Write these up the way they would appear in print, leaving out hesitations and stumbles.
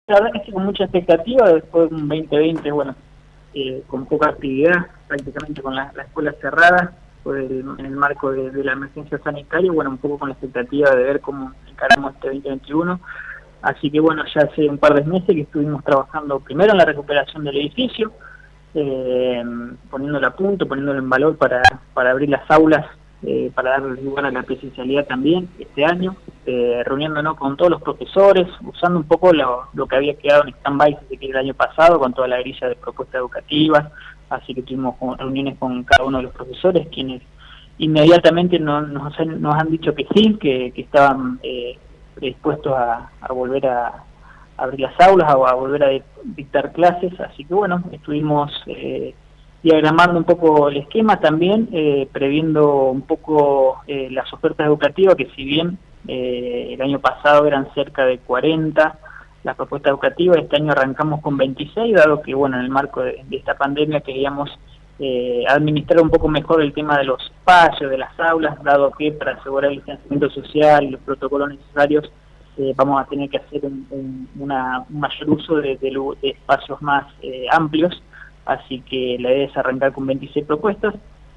La verdad que sí, con mucha expectativa, después de un 2020, bueno, con poca actividad, prácticamente con la escuela cerrada, en el marco de la emergencia sanitaria, bueno, un poco con la expectativa de ver cómo encaramos este 2021. Así que bueno, ya hace un par de meses que estuvimos trabajando primero en la recuperación del edificio, poniéndolo a punto, poniéndolo en valor para abrir las aulas, para darle lugar a la presencialidad también este año, reuniéndonos con todos los profesores, usando un poco lo que había quedado en stand-by desde el año pasado, con toda la grilla de propuestas educativas. Así que tuvimos reuniones con cada uno de los profesores, quienes inmediatamente nos han dicho que sí, que estaban predispuestos a volver a abrir las aulas o a volver a dictar clases. Así que bueno, estuvimos diagramando un poco el esquema también, previendo un poco las ofertas educativas, que si bien el año pasado eran cerca de 40 las propuestas educativas, este año arrancamos con 26, dado que bueno, en el marco de esta pandemia queríamos administrar un poco mejor el tema de los espacios, de las aulas, dado que para asegurar el distanciamiento social y los protocolos necesarios vamos a tener que hacer un mayor uso de espacios más amplios. Así que la idea es arrancar con 26 propuestas.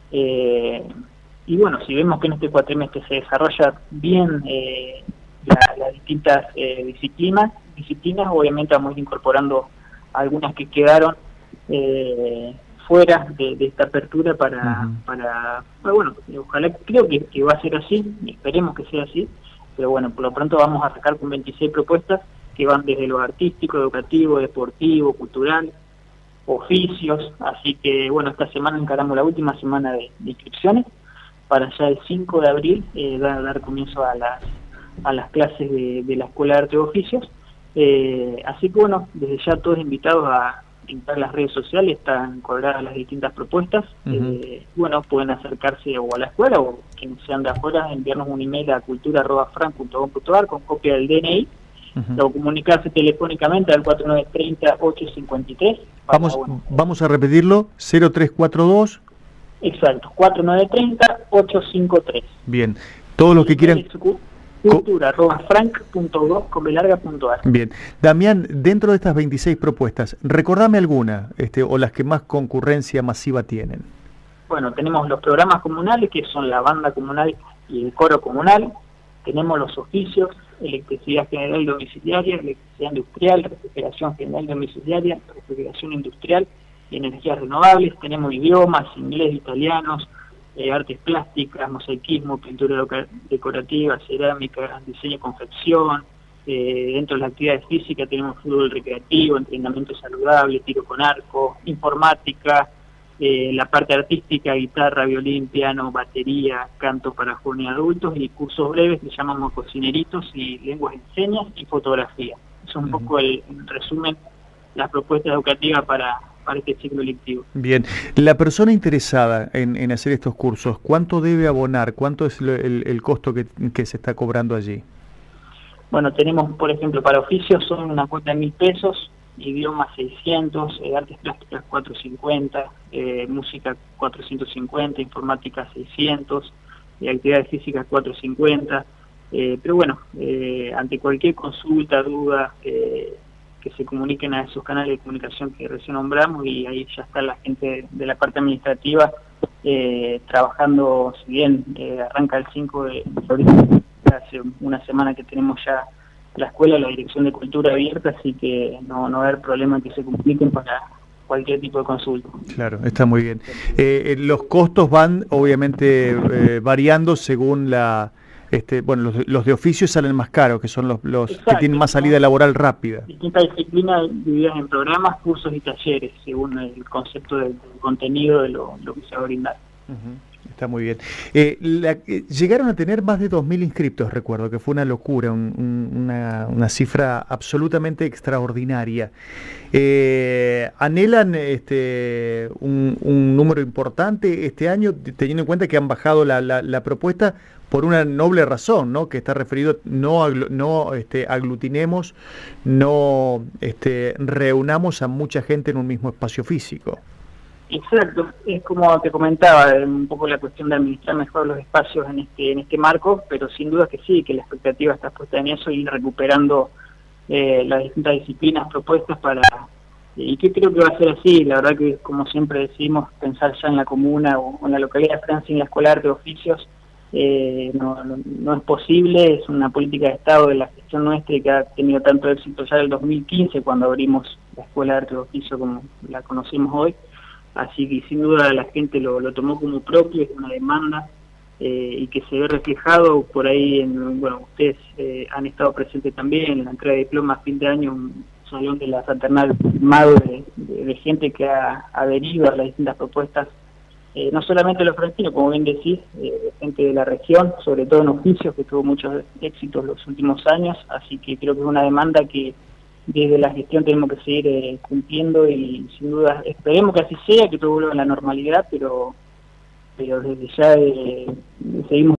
Y bueno, si vemos que en este cuatrimestre se desarrolla bien las distintas disciplinas, obviamente vamos a ir incorporando algunas que quedaron fuera de esta apertura para bueno, ojalá, creo que va a ser así, esperemos que sea así, pero bueno, por lo pronto vamos a arrancar con 26 propuestas que van desde lo artístico, educativo, deportivo, cultural, oficios. Así que bueno, esta semana encaramos la última semana de inscripciones para ya el 5 de abril dar comienzo a las clases de la Escuela de Arte y Oficios. Así que bueno, desde ya todos invitados a entrar en las redes sociales, están colgadas las distintas propuestas. Bueno, pueden acercarse o a la escuela o quienes sean de afuera, enviarnos un email a cultura@fran.com.ar con copia del DNI, o comunicarse telefónicamente al 4930-853. Vamos a repetirlo, 0342. Exacto, 4930-853. Bien, todos los que quieran... cultura@franc.gov.ar. Bien, Damián, dentro de estas 26 propuestas, recordame alguna, o las que más concurrencia masiva tienen. Bueno, tenemos los programas comunales, que son la banda comunal y el coro comunal. Tenemos los oficios, electricidad general domiciliaria, electricidad industrial, refrigeración general domiciliaria, refrigeración industrial y energías renovables. Tenemos idiomas, inglés, italianos, artes plásticas, mosaicismo, pintura decorativa, cerámica, diseño y confección. Dentro de las actividades físicas tenemos fútbol recreativo, entrenamiento saludable, tiro con arco, informática, la parte artística, guitarra, violín, piano, batería, canto para jóvenes y adultos, y cursos breves que llamamos cocineritos y lenguas de señas y fotografía. Eso es un poco el resumen, las propuestas educativas para este ciclo lectivo. Bien, la persona interesada en hacer estos cursos, ¿cuánto debe abonar? ¿Cuánto es el costo que se está cobrando allí? Bueno, tenemos, por ejemplo, para oficios son una cuota de 1.000 pesos, idiomas 600, artes plásticas 450, música 450, informática 600, actividades físicas 450, pero bueno, ante cualquier consulta, duda, que se comuniquen a esos canales de comunicación que recién nombramos, y ahí ya está la gente de la parte administrativa trabajando. Si bien arranca el 5 de abril, hace una semana que tenemos ya la escuela, la Dirección de Cultura abierta, así que no va a haber problema en que se comuniquen para cualquier tipo de consulta. Claro, está muy bien. Los costos van obviamente variando según la... bueno, los de oficio salen más caros, que son los Exacto, que tienen más salida laboral rápida. Distintas disciplinas divididas en programas, cursos y talleres, según el concepto del contenido de lo que se va a brindar. Está muy bien. Llegaron a tener más de 2.000 inscriptos, recuerdo, que fue una locura, una cifra absolutamente extraordinaria. ¿Anhelan un número importante este año, teniendo en cuenta que han bajado la propuesta por una noble razón, ¿no? Que está referido, no aglutinemos, no reunamos a mucha gente en un mismo espacio físico? Exacto, es como te comentaba, un poco la cuestión de administrar mejor los espacios en este marco, pero sin duda que sí, que la expectativa está puesta en eso, y ir recuperando las distintas disciplinas propuestas y que creo que va a ser así. La verdad que, como siempre decimos, pensar ya en la comuna o en la localidad de Francia en la Escuela de Arte de Oficios no es posible. Es una política de Estado de la gestión nuestra que ha tenido tanto éxito ya del 2015, cuando abrimos la Escuela de Arte de Oficio como la conocemos hoy. Así que sin duda la gente lo tomó como propio, es una demanda y que se ve reflejado por ahí. Bueno, ustedes han estado presentes también en la entrega de diplomas a fin de año, un salón de la fraternal filmado de gente que ha adherido a las distintas propuestas, no solamente los francinos, como bien decís, gente de la región, sobre todo en oficios, que tuvo muchos éxitos los últimos años. Así que creo que es una demanda que desde la gestión tenemos que seguir cumpliendo, y sin duda esperemos que así sea, que todo vuelva a la normalidad, pero desde ya seguimos